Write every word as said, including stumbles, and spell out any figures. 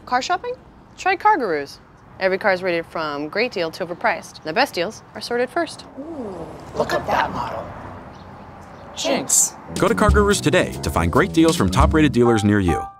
Car shopping? Try CarGurus. Every car is rated from great deal to overpriced. The best deals are sorted first. Ooh, look at that model. Jinx. Go to CarGurus today to find great deals from top-rated dealers near you.